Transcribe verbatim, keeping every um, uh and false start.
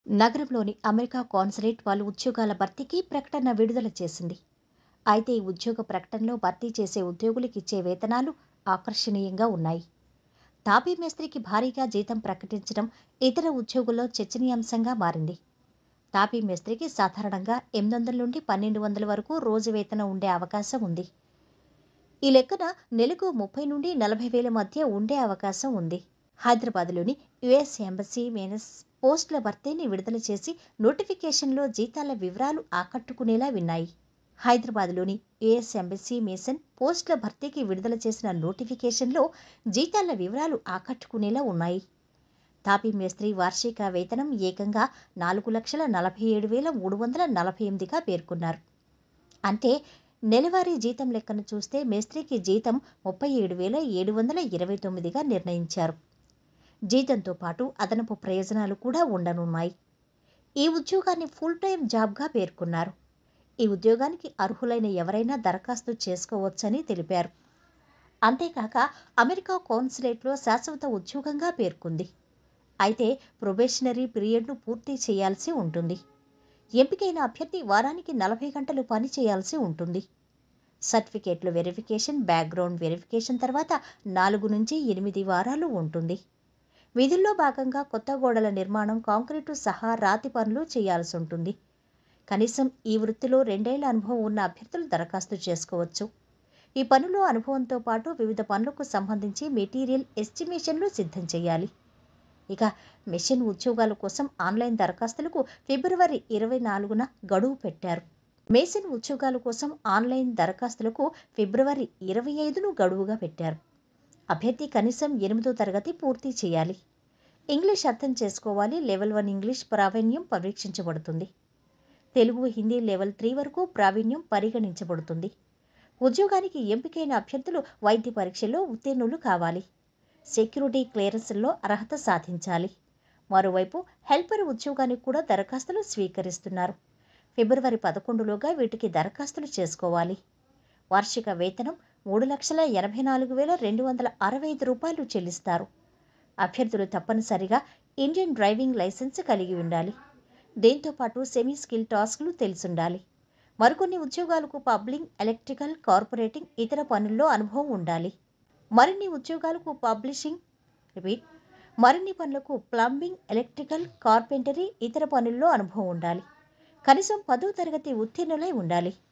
నగరంలోని America consulate పలు ఉద్యోగాల భర్తీకి ప్రకటన విడుదల చేసింది. అయితే ఈ ఉద్యోగ ప్రకటనలో భర్తీ చేసే ఉద్యోగులకు ఇచ్చే వేతనాలు ఆకర్షణీయంగా ఉన్నాయి. తాపీ మేస్త్రికి భారీగా జీతం ప్రకటించడం ఇతర ఉద్యోగుల్లో చర్చనీయాంశంగా మారింది. తాపీ మేస్త్రికి సాధారణంగా ఎనిమిది వందల నుండి పన్నెండు వందల వరకు రోజు వేతనం ఉండే అవకాశం ఉంది. ఈ లెక్కన నెలకు ముప్పై నుండి నలభై వేల మధ్య ఉండే అవకాశం ఉంది. హైదరాబాద్లోని యుఎస్ ఎంబసీ మేనస్ పోస్టుల భర్తీని విడుదల చేసి నోటిఫికేషన్లో జీతాల వివరాలు ఆకట్టుకునేలా ఉన్నాయి. హైదరాబాద్లోని యుఎస్ ఎంబసీ మేసన్ పోస్టుల భర్తీకి విడుదల చేసిన నోటిఫికేషన్లో జీతాల వివరాలు ఆకట్టుకునేలా ఉన్నాయి. తాపీ మేస్త్రి వార్షిక వేతనం ఏకంగా నాలుగు లక్షల నలభై ఏడు వేల మూడు వందల నలభై ఎనిమిదిగా పేర్కొన్నారు. అంటే నెలవారీ జీతం లెక్కను చూస్తే మేస్త్రికి జీతం ముప్పై ఏడు వేల ఏడు వందల ఇరవై తొమ్మిదిగా నిర్ణయించారు. జీతంతో పాటు అదనపు ప్రయోజనాలు కూడా ఉండనున్నాయి. ఈ ఉద్యోగాన్ని ఫుల్ టైం జాబ్గా పేర్కొన్నారు. ఈ ఉద్యోగానికి అర్హులైన ఎవరైనా దరఖాస్తు చేసుకోవచ్చని తెలిపారు. అంతేకాక అమెరికా కాన్సులేట్లో శాశ్వత ఉద్యోగంగా పేర్కొంది. అయితే ప్రొబేషనరీ పీరియడ్ను పూర్తి చేయాల్సి ఉంటుంది. ఎంపికైన అభ్యర్థి వారానికి నలభై గంటలు పని చేయాల్సి ఉంటుంది. సర్టిఫికేట్ల వెరిఫికేషన్, బ్యాక్గ్రౌండ్ వెరిఫికేషన్ తర్వాత నాలుగు నుంచి ఎనిమిది వారాలు ఉంటుంది. విధుల్లో భాగంగా కొత్త గోడల నిర్మాణం, కాంక్రీటు సహా రాతి పనులు చేయాల్సి ఉంటుంది. కనీసం ఈ వృత్తిలో రెండేళ్ల అనుభవం ఉన్న అభ్యర్థులు దరఖాస్తు చేసుకోవచ్చు. ఈ పనుల్లో అనుభవంతో పాటు వివిధ పనులకు సంబంధించి మెటీరియల్ ఎస్టిమేషన్లు సిద్ధం చేయాలి. ఇక మెషిన్ ఉద్యోగాల కోసం ఆన్లైన్ దరఖాస్తులకు ఫిబ్రవరి ఇరవై నాలుగున గడువు పెట్టారు. మెషిన్ ఉద్యోగాల కోసం ఆన్లైన్ దరఖాస్తులకు ఫిబ్రవరి ఇరవై ఐదును గడువుగా పెట్టారు. అభ్యర్థి కనీసం ఎనిమిదో తరగతి పూర్తి చేయాలి. ఇంగ్లీష్ అర్థం చేసుకోవాలి. లెవెల్ వన్ ఇంగ్లీష్ ప్రావీణ్యం పరీక్షించబడుతుంది. తెలుగు, హిందీ లెవెల్ త్రీ వరకు ప్రావీణ్యం పరిగణించబడుతుంది. ఉద్యోగానికి ఎంపికైన అభ్యర్థులు వైద్య పరీక్షల్లో ఉత్తీర్ణులు కావాలి. సెక్యూరిటీ క్లియరెన్స్లో అర్హత సాధించాలి. మరోవైపు హెల్పర్ ఉద్యోగానికి కూడా దరఖాస్తులు స్వీకరిస్తున్నారు. ఫిబ్రవరి పదకొండులోగా వీటికి దరఖాస్తులు చేసుకోవాలి. వార్షిక వేతనం మూడు లక్షల ఎనభై నాలుగు వేల రెండు వందల అరవై ఐదు రూపాయలు చెల్లిస్తారు. అభ్యర్థులు తప్పనిసరిగా ఇండియన్ డ్రైవింగ్ లైసెన్స్ కలిగి ఉండాలి. దీంతోపాటు సెమీ స్కిల్ టాస్క్లు తెలిసుండాలి. మరికొన్ని ఉద్యోగాలకు పబ్లింగ్, ఎలక్ట్రికల్, కార్పొరేటింగ్, ఇతర పనుల్లో అనుభవం ఉండాలి. మరిన్ని ఉద్యోగాలకు పబ్లిషింగ్ రిపీట్ మరిన్ని పనులకు ప్లంబింగ్, ఎలక్ట్రికల్, కార్పెంటరీ, ఇతర పనుల్లో అనుభవం ఉండాలి. కనీసం పదో తరగతి ఉత్తీర్ణులై ఉండాలి.